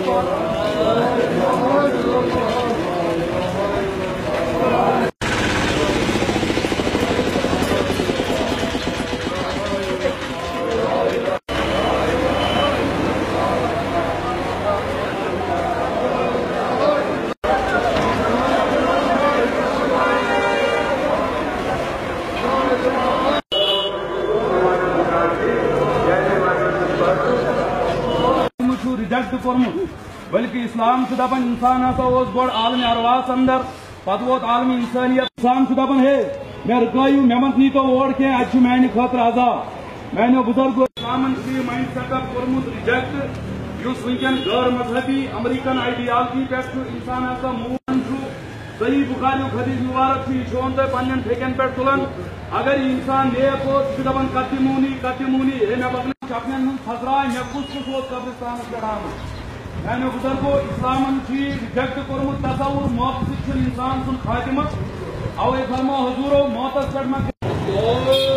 reject कोर्मुत बल्कि इस्लाम दपान इंसान हसा गोड आलम अरवास अंदर पत वोत आलम इंसानियत इंसान दपान हे मे रुकायू मे मत नी तो ओर के अच्छे माने खतर आजाद मैंने बुजुर्गो इस्लामन माइंड सेटअप कोर्मुत रिजेक्ट युस वनकन गैर मजहबी अमेरिकन आइडियालजी पे इंसान हसा मूवन सही बुखारी हदीस मुबारक शोन तो पन्न ठेकन पे तुलन अगर इंसान नेक हो दपान कतिमूनी हे मे बकन अपने फसराय मे कुछ कब्रिस्तान पे मैंने बुजुर्गो इस्लामन रिजेक्ट कोर्मुत तसवुर मौत इंसान सुन खातिमत अवे फरमा हजूरो मौत पे